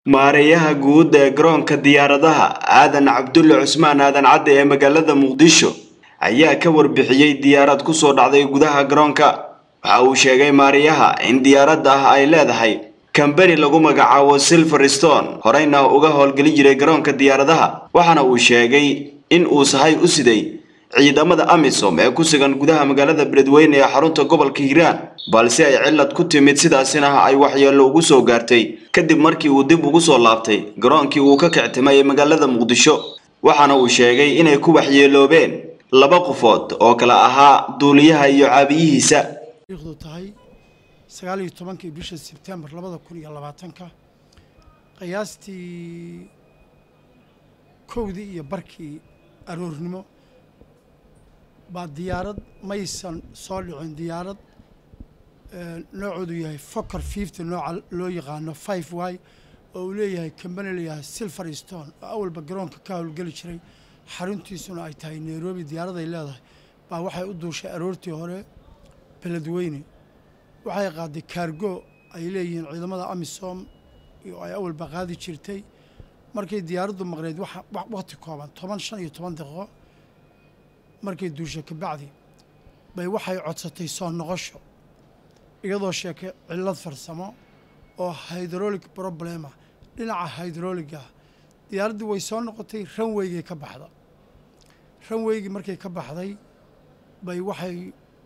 maareeyaha guud ee garoonka diyaaradaha aadan cabdulle cusmaan aadan cadde ee magaalada muqdisho ayaa ka warbixiyay diyaarad ku soo dhacday gudaha garoonka. Waxa uu sheegay maareeyaha in diyaaradda ay leedahay kambani lagu magacaabo Silverstone horeyna uga howlgali jiray garoonka diyaaradaha, waxaana uu sheegay in uu sahay u siday ciidamada amisom ee ku sugan gudaha magaalada Beledweyne ee xarunta gobolka Hiiraan, balse ay cilad ku timid sidaasina ay waxyeello ugu soo gaartay kadib markii uu dib ugu soo laabtay garoonkii uu ka kictimay magaalada Muqdisho. Waxaana uu sheegay inay ku waxyeeloobeen laba qofood oo kala ahaa duuliyaha iyo caabiyihiisa. iqdu tahay 19 bisha September 2020 qiyaastii kowdii iyo barkii aroornimo ba diyaarad maysan soo dhicin diyaarad nooceedu yahay Fokker 50 nooca loo yaqaano 5Y oo uu leeyahay kambani leeyahay Silverstone oo awalba garoonka ka howlgali jiray xaruntiisuna ay tahay Nairobi. diyaarad ay leedahay baa waxay u duushay aroortii hore Beledweyne, waxay qaaday cargo ay leeyihiin ciidamada amisom iyo ay awalba qaadi jirtay. markay diyaaraddu maqneyd waqti kooban 15 daqiiqo markay duushay ka bacdi bay waxay codsatay soo noqosho iyadoo sheekay cilad farsamo oo hydraulic problem ah. dhinaca hydrauliga diyaaraddu way soo noqotay runway-gii ka baxda. runway-gii markay ka baxday bay waxay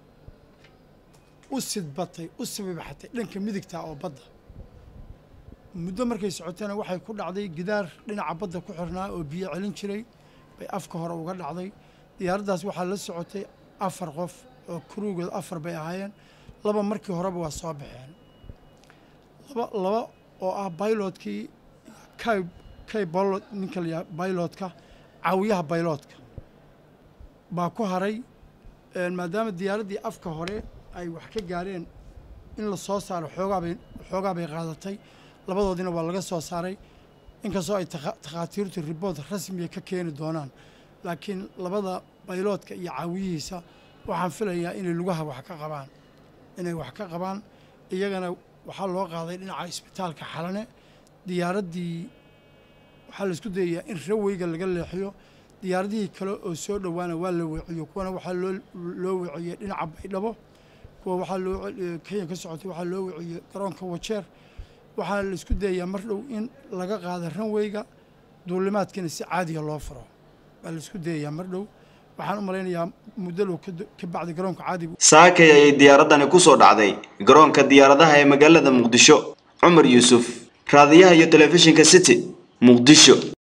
u sibibaxatay dhanka midigta oo badda. muddo markay socotayna waxay ku dhacday gidaar dhinaca badda ku xirnaa oo biyo celin jiray bay afka hore uga dhacday. diyaaraddaas waxaa la socotay 4 qof oo kruugood 4 bay ahaayeen. 2 markii horeba waa soo baxeen, laba oo ah pilotkii kay pilot ninka la pilotka caawiyaha pilotka baa ku haray. maadaama diyaaraddii afka hore ay wax ka gaareen in la soo saaro xoogaa bay qaadatay. labadoodina waa laga soo saaray inkastoo ay takhaatiirtu report rasmi ka keeni doonaan, laakiin labada pilotka iyo caawiyihiisa waxaan filayaa inay lugaha wax ka qabaan iyagana waxaa loo qaaday dhinaca isbitaalka Xalane. diyaaraddii waxaa la isku dayayaa in runway-ga laga leexiyo. diyaaradihii kale oo soo dhowaana waa la weeciyo, kuwana waxaa loo weeciyey dhinaca Baydhabo, kuwa waxaa loo Kenya ka socotay waxaa loo weeciyey garoonka Wajeer. waxaa la isku dayayaa mar dhow in laga qaado runway-ga duulimaadkina si caadiga loo furo baa la isku dayayaa mar dhow. waxaan u malaynayaa muddo dhow ka bacdi garoonka caadiga saakay ay diyaaradani ku soo dhacday garoonka diyaaradaha ee magaalada Muqdisho. Cumar Yuusuf, raadiyaha iyo telefishinka City, Muqdisho.